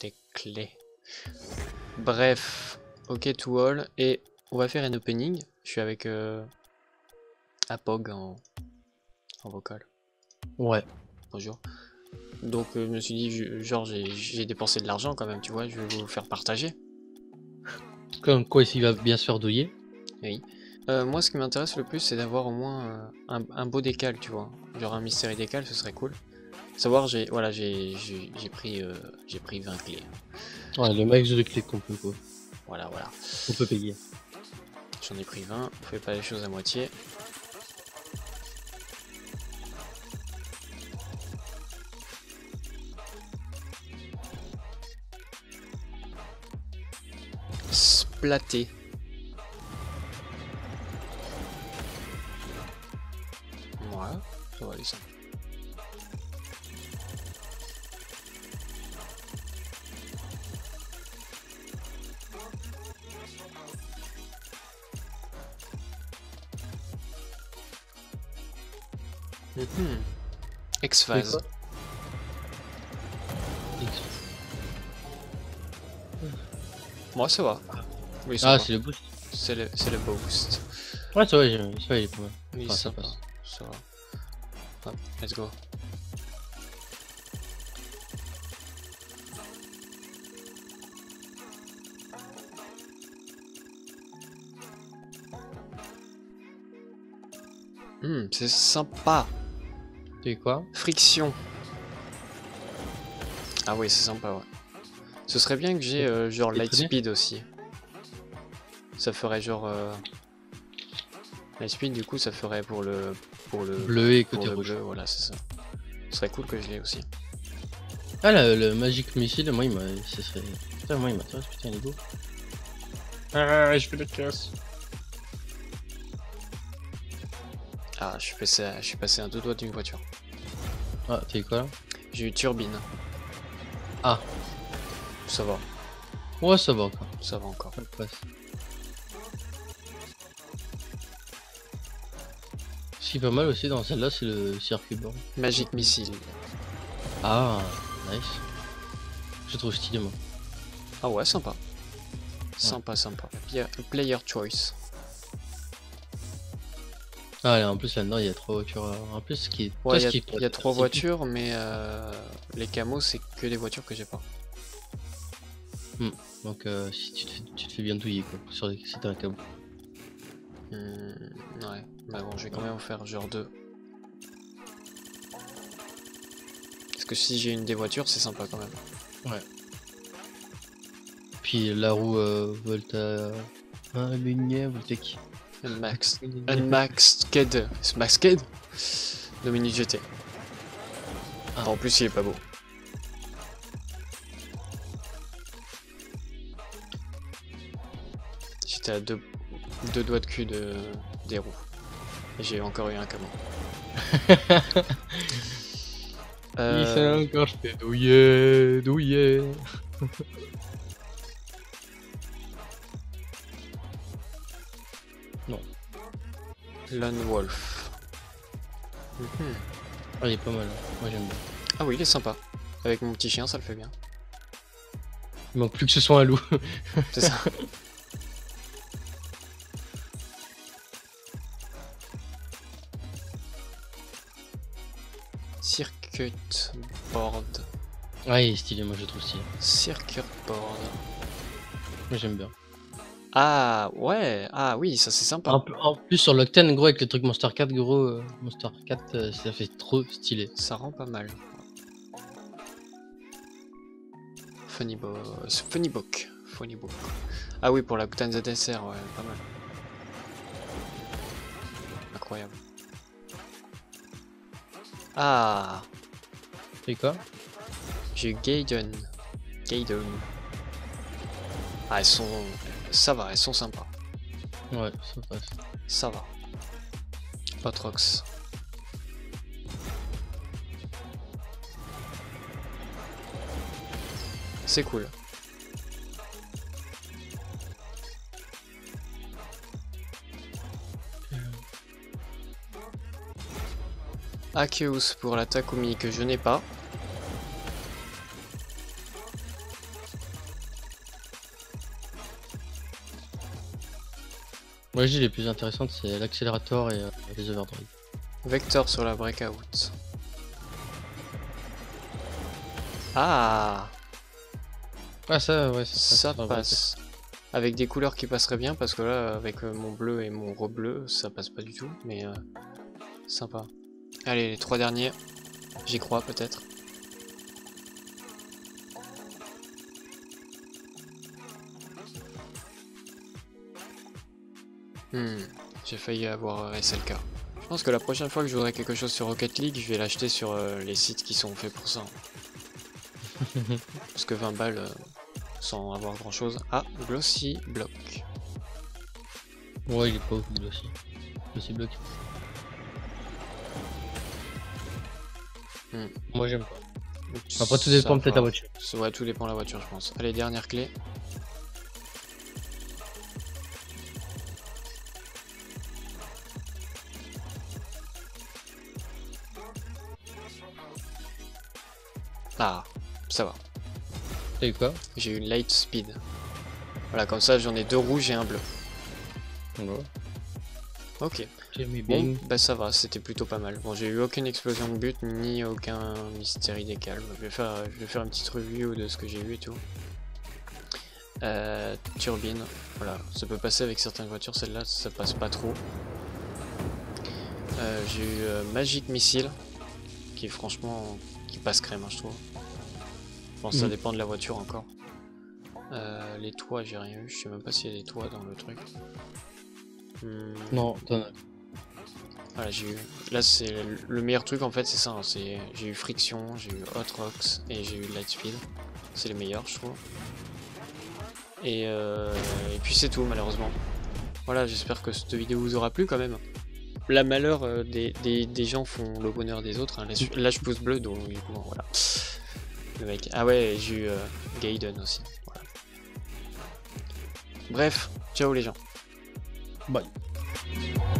Des clés. Bref, ok to all. Et on va faire un opening. Je suis avec Apog en vocal. Ouais. Bonjour. Donc je me suis dit, genre j'ai dépensé de l'argent quand même, tu vois, je vais vous faire partager. Comme quoi il va bien se faire douiller. Oui. Moi ce qui m'intéresse le plus c'est d'avoir au moins un beau décal, tu vois. Genre un mystère décal, ce serait cool. Savoir, j'ai pris 20 clés. Ouais, le max de clés qu'on peut quoi. Voilà. On peut payer. J'en ai pris 20, on fait pas les choses à moitié. Splaté. Voilà, ça va aller ça. X-Phase. Moi ça va. Oui, ça Ah, va. c'est le boost. C'est le boost. Ouais, ça va, il est pas mal. Oui, Enfin, ça ça passe. Ça va. Hop, let's go. C'est sympa. Tu quoi? Friction. Ah oui, c'est sympa, ouais. Ce serait bien que j'ai genre Lightspeed aussi. Ça ferait genre Lightspeed, du coup ça ferait pour le bleu et pour côté le rouge. bleu, voilà, c'est ça. Ce serait cool que je l'ai aussi. Ah, le Magic Missile, moi il m'a. Ce serait. Putain, moi il m'intéresse, putain, il est beau. Ah, je fais des casse. Ah, je suis passé à 2 doigts d'une voiture. Ah, t'es quoi là? J'ai eu turbine. Ah. Ça va. Ouais, ça va encore. Ça va encore. Ça passe. Ce qui est pas mal aussi dans celle-là, c'est le circuit blanc. Magic Missile. Ah, nice. Je trouve stylé, moi. Ah ouais, sympa. Sympa. Player choice. Ah, et en plus là-dedans, il y a 3 voitures. En plus, ce qui est. Ouais, il y a 3 voitures, mais les camos, c'est que des voitures que j'ai pas. Donc, si tu te fais bien douiller, quoi, si t'as un camo. Ouais, mais bon, je vais quand même en faire genre 2. Parce que si j'ai une des voitures, c'est sympa quand même. Ouais. Puis la roue Volta. Voltec. Unmaxed Ked. C'est Max Ked Dominique GT. Ah. En plus, il est pas beau. J'étais à deux doigts de cul des roues. Et j'ai encore eu un camo. Il s'est encore fait douiller. Non. Lone Wolf. Ah, il est pas mal, moi j'aime bien. Ah oui, il est sympa. Avec mon petit chien, ça le fait bien. Il manque plus que ce soit un loup. C'est ça. Circuit board. Ouais, il est stylé, moi je le trouve stylé. Circuit board. Moi j'aime bien. Ah ouais, ah oui, ça c'est sympa. En plus sur l'Octane, gros, avec les trucs Monster 4, gros, Monster 4, ça fait trop stylé. Ça rend pas mal. Funny book. Ah oui, pour la Octane ZSR, ouais, pas mal. Incroyable. Ah, C'est quoi? j'ai eu Gaiden. Ah, elles sont... Ça va, elles sont sympas. Ouais, ça passe. Ça va. Patrox. C'est cool. Arceus pour la Takumi que je n'ai pas. Moi, je dis les plus intéressantes, c'est l'accélérateur et les overdrive. Vector sur la breakout. Ah, Ah, ça, ouais, c'est ça va passe. Avec des couleurs qui passeraient bien, parce que là, avec mon bleu et mon re-bleu, ça passe pas du tout, mais sympa. Allez, les 3 derniers, j'y crois peut-être. J'ai failli avoir SLK. Je pense que la prochaine fois que je voudrais quelque chose sur Rocket League, je vais l'acheter sur les sites qui sont faits pour ça. Parce que 20 balles sans avoir grand chose. Ah, Glossy Block. Ouais, il est pas ouf, Glossy. Glossy bloc. Moi, j'aime pas. Après, tout dépend peut-être de la voiture. Ouais, tout dépend de la voiture, je pense. Allez, dernière clé. Ah, ça va. T'as eu quoi? J'ai eu une light speed. Voilà, comme ça j'en ai 2 rouges et un bleu. Ouais. Ok. J'ai mis Bon, bien. bah ça va, c'était plutôt pas mal. Bon, j'ai eu aucune explosion de but, ni aucun mystérie des calmes. Je vais faire une petite review de ce que j'ai vu et tout. Turbine, voilà, ça peut passer avec certaines voitures, celle-là ça passe pas trop. J'ai eu Magic Missile, qui franchement, qui passe crème, hein, je trouve. Bon, ça dépend de la voiture encore. Les toits, j'ai rien eu, je sais même pas s'il y a des toits dans le truc. Non, t'en as. Voilà, j'ai eu. Là, c'est le meilleur truc en fait, c'est ça. Hein, j'ai eu Friction, j'ai eu Hot Rocks et j'ai eu Lightspeed. C'est les meilleurs, je trouve. Et puis c'est tout, malheureusement. Voilà, j'espère que cette vidéo vous aura plu quand même. La malheur des gens font le bonheur des autres. Hein. Là, je pouce bleu, donc du coup, voilà. Le mec. Ah ouais, j'ai eu Gaiden aussi. Voilà. Bref, ciao les gens. Bye.